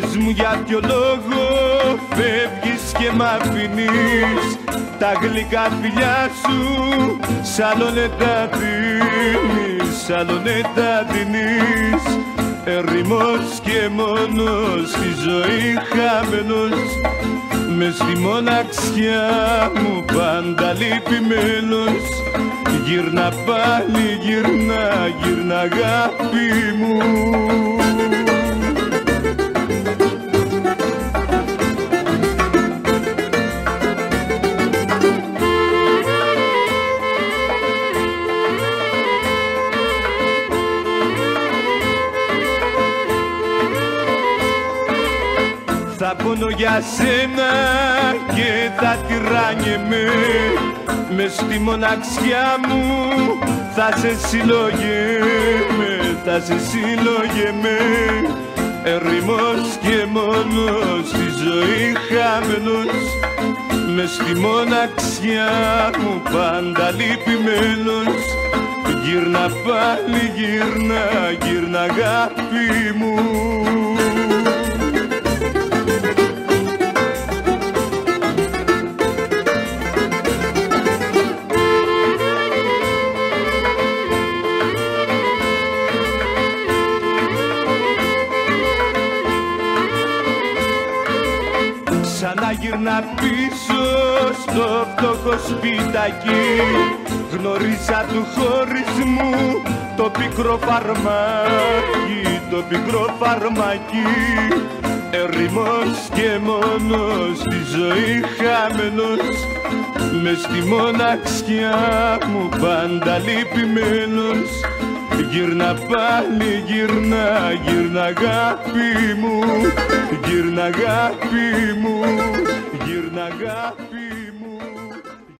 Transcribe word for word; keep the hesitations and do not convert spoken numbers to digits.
Πες μου για ποιο λόγο φεύγεις και μ' αφήνεις, τα γλυκά φιλιά σου σαλώνε τα δίνεις, σαλώνε τα δίνεις. Ερημός και μόνος στη ζωή χαμένος, μες στη μοναξιά μου πάντα λυπημένος. Γύρνα πάλι, γύρνα, γύρνα αγάπη μου. Θα πονώ για σένα και θα τυράννιεμαι, μες στη μοναξιά μου θα σε συλλογέμαι, θα σε συλλογέμαι. Ερημός και μόνος στη ζωή χαμένος, μες στη μοναξιά μου πάντα λυπημένος. Γύρνα πάλι, γύρνα, γύρνα αγάπη μου. Ξανά γυρνά πίσω στο φτωχό σπιτάκι, γνωρίσα του χωρισμού το πικρό φαρμάκι, το πικρό φαρμάκι. Ερημός και μόνος στη ζωή χαμένος, μες στη μοναξιά μου πάντα λυπημένος. Γύρνα πάλι, γύρνα, γύρνα αγάπη μου, γύρνα αγάπη μου, γύρνα αγάπη.